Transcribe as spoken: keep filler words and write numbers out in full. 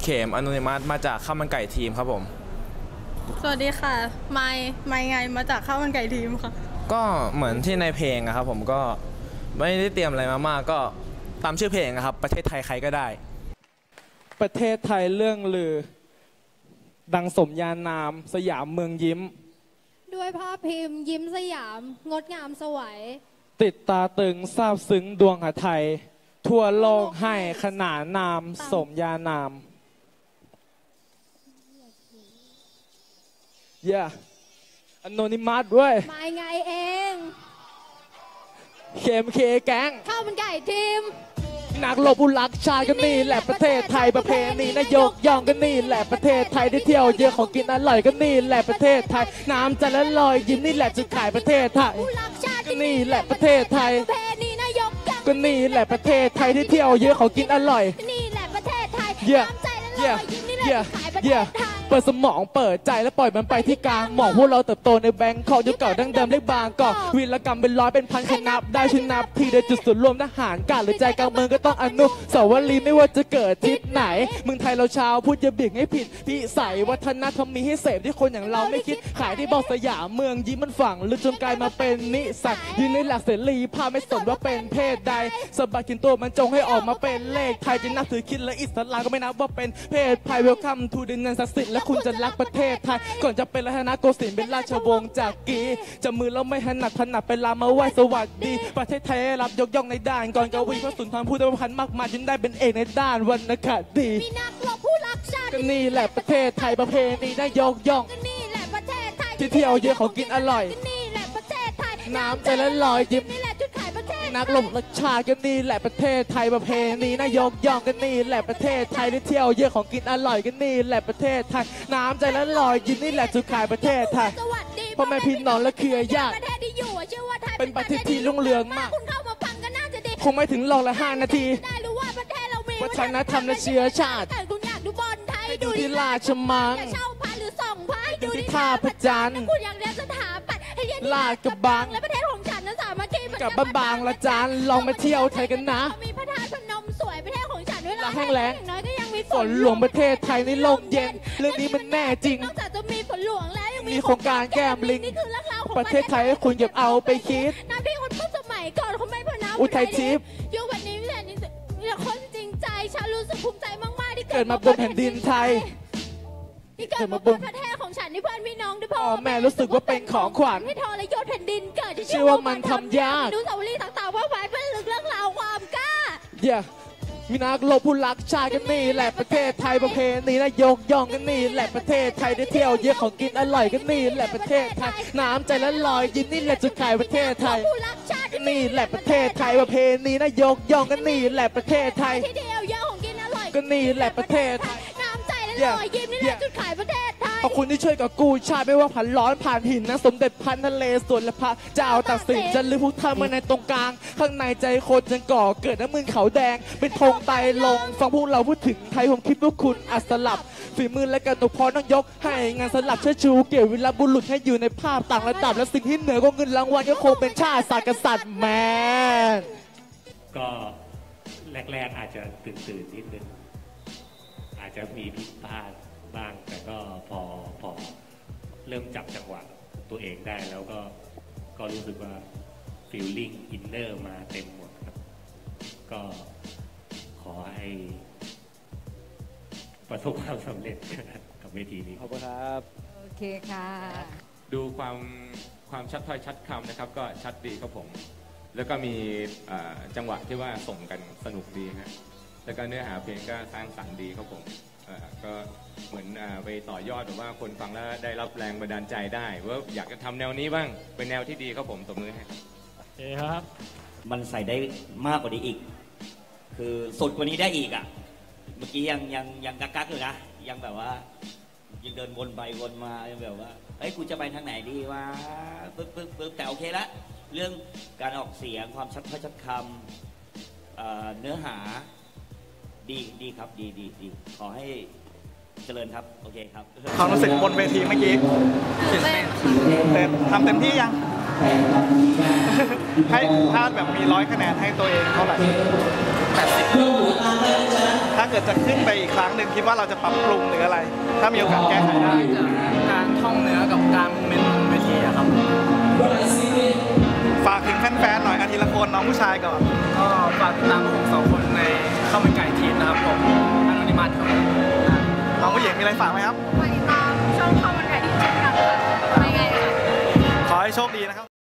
เขมอนุนิมัสมาจากข้าวมันไก่ทีมครับผมสวัสดีค่ะไมค์ไมค์ไงมาจากข้าวมันไก่ทีมค่ะก็เหมือนที่ในเพลงนะครับผมก็ไม่ได้เตรียมอะไรมามากก็ตามชื่อเพลงนะครับประเทศไทยใครก็ได้ประเทศไทยเรื่องลือดังสมญานามสยามเมืองยิ้มด้วยภาพพิมพ์ยิ้มสยามงดงามสวยติดตาตึงซาบซึ้งดวงหไทยทั่วโลกให้ขนานนามสมญานามเย่อโนนิมัสด้วยมาไงเองเคมเคแก๊งข้าวมันไก่ทีมนักลบอุลักชาติก็นี่แหละประเทศไทยประเพณีนายกย่องก็นี่แหละประเทศไทยที่เที่ยวเยอะของกินอร่อยก็นี่แหละประเทศไทยน้ำจะละลอยยิ้มนี่แหละจุดขายประเทศไทยก็นี่แหละประเทศไทยก็นี่แหละประเทศไทยที่เที่ยวเยอะของกินอร่อยนี่แหละประเทศไทยน้ำใจละลอยยิ้มนี่แหละขายประเทศไทยเปิดสมองเปิดใจแล้วปล่อยมันไปที่กลางหมอกพวกเราเติบโตในแบงค์คอกยุคเก่าดั้งเดิมเล็กบางก็วีรกรรมเป็นร้อยเป็นพันขนับได้ชนับทีเดียวจุดส่วนรวมทหารกาดหรือใจกลางเมืองก็ต้องอนุสาวรีย์ไม่ว่าจะเกิดทิศไหนเมืองไทยเราชาวพูดอย่าเบี่ยงให้ผิดพิสัยวัฒนธรรมมีให้เสพที่คนอย่างเราไม่คิดขายที่บอกสยามเมืองยิ้มมันฝังลึกจนกลายมาเป็นนิสัยยืนในหลักเสรีภาพไม่สนว่าเป็นเพศใดสบัดกินตัวมันจงให้ออกมาเป็นเลขไทยจะนับถือคิดและอิสลามก็ไม่นับว่าเป็นเพศภัยเวลคัมทูดินนันศักดิ์สิทธิ์และคุณจะรักประเทศไทยก่อนจะเป็นรัตนโกสินทร์เป็นราชวงศ์จากกีจะมือเราไม่ถนัดถนัดเป็นลามาไหว้สวัสดีประเทศไทยรับยกย่องในด้านก่อนกวีพระสุนทรภู่ประพันธ์มากมายจนได้เป็นเอกในด้านวรรณคดีมีนักรบผู้รักชาติก็นี่แหละประเทศไทยประเพณีนายกย่องก็นี่แหละประเทศไทยที่เที่ยวเยอะของกินอร่อยก็นี่แหละประเทศไทยน้ำใจละลอยยิ้มนี่แหละจุดขายประเทศนักลบรักชาติก็นี่แหละประเทศไทยประเพณีนายกย่องก็นี่แหละประเทศไทยที่เที่ยวเยอะของกินอร่อยก็นี่แหละประเทศไทยน้ำใจละลอยยิ้มนี่แหละจุดขายประเทศไทยพ่อแม่พี่น้องและเครือญาติเป็นประเทศที่รุ่งเรืองมากคงไม่ถึงหลอกละห้านาทีวัฒนธรรมและเชื้อชาติให้ดูที่ราชมังดูที่ท่าพระจันทร์ลาดกระบังและประเทศของฉันนั้นสามารถที่กับบ้านบางละจานลองมาเที่ยวไทยกันนะมีพระธาตุพนมสวยประเทศของฉันด้วยละแห้งแล้งน้อยก็ยังมีฝนหลวงประเทศไทยในโลกเย็นเรื่องนี้มันแน่จริงนอกจากจะมีฝนหลวงแล้วยังมีโครงการแก้มลิงประเทศไทยให้คุณเก็บเอาไปคิดน้ำที่คนพูดสมัยก่อนเขาไม่พนาอุทัยทิพย์ยุควันนี้แต่นี่มีคนจริงใจฉันรู้สึกภูมิใจมากๆที่เกิดมาบนแผ่นดินไทยที่เกิดมาบนประเทศของฉันนี่เพื่อนพี่น้องด้วยพ่อแม่รู้สึกว่าเป็นของขวัญให้ทรยศแผ่นดินเกิดเชื่อว่ามันทำยากดูสาวรีต่างๆว่าไว้เป็นลึกเรื่องราวความกล้าเย่มีนักลบผู้รักชาติกันนี่แหละประเทศไทยประเพณีนายกย่องกันนี่แหละประเทศไทยได้เที่ยวเยอะของกินอร่อยกันนี่แหละประเทศไทยน้ำใจละลอยยิ้มนี่แหละจุดขายประเทศไทยกันนี่แหละประเทศไทยประเพณีนายกย่องกันนี่แหละประเทศไทยที่เที่ยวเยอะของกินอร่อยกันนี่แหละประเทศไทยน้ำใจละลอยยิ้มนี่แหละจุดขายประเทศไทยขอบคุณที่ช่วยกับกูชาติไม่ว่าผ่านร้อนผ่านหินนะสมเด็จพันทะเลส่วนและพระเจ้าตักสินจะลืมพุทธามาในตรงกลางข้างในใจคนจังก่อเกิดน้ำมือเขาแดงเป็นธงไตลงฟังพวกเราพูดถึงไทยผมคิดว่าคุณอัศลับฝีมือและการตุกพรต้องยกให้งานสลับเชิดชูเกี่ยววิลาบุรุษให้อยู่ในภาพต่างระดับและสิ่งที่เหนือกว่าเงินรางวัลก็คงเป็นชาติศาสตร์กษัตริย์แมนก็แรกๆอาจจะตื่นๆนิดนึงอาจจะมีผิดพลาดบ้างแต่ก็พอพอเริ่มจับจังหวะตัวเองได้แล้วก็ก็รู้สึกว่าฟีลลิ่งอินเนอร์มาเต็มหมดครับก็ขอให้ประสบความสำเร็จกับเวทีนี้ขอบคุณครับโอเคค่ะดูความความชัดถ้อยชัดคำนะครับก็ชัดดีครับผมแล้วก็มีจังหวะที่ว่าส่งกันสนุกดีฮะแล้วก็เนื้อหาเพลงก็สร้างสรรค์ดีครับผมก็เหมือนไปต่อยอดแบบว่าคนฟังแล้วได้รับแรงบันดาลใจได้ว่าอยากจะทำแนวนี้บ้างเป็นแนวที่ดีครับผมตบมือให้ครับโอเคครับมันใส่ได้มากกว่านี้อีกคือสุดกว่านี้ได้อีกอ่ะเมื่อกี้ยังยังยังกักกักอยู่นะยังแบบว่ายังเดินวนไปวนมายังแบบว่าเฮ้ยกูจะไปทางไหนดีวะปึ๊บปึ๊บปึ๊บแต่โอเคละเรื่องการออกเสียงความชัดถ้อยชัดคำเนื้อหาดีดีครับดีดีดีขอให้เจริญครับโอเคครับความรู้สึกบนเวทีเมื่อกี้ตื่นเต้นแต่ทำเต็มที่ยังให้ถ้าแบบมีร้อยคะแนนให้ตัวเองเท่าไหร่แปดสิบถ้าเกิดจะขึ้นไปอีกครั้งหนึ่งคิดว่าเราจะปรับปรุงหรืออะไร ถ้ามีโอกาสแก้ไขได้การท่องเนื้อกับการมูเมนต์เวทีครับฝากถึงแฟนๆหน่อยอาทิตย์ละคนน้องผู้ชายก่อนก็ฝากติดตามพวกผมสองคนในข้าวมันไก่ทีมนะครับผมอนุนิมัสครับน้องผู้หญิงมีอะไรฝากไหมครับมาติดตามช่องข้าวมันไก่ทีมเช่นกันค่ะไม่ไงค่ะขอให้โชคดีนะครับ